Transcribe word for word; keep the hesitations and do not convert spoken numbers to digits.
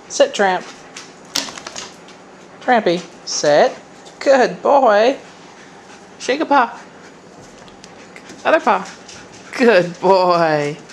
Sit, Tramp. Trampy, sit. Good boy. Shake a paw. Other paw. Good boy.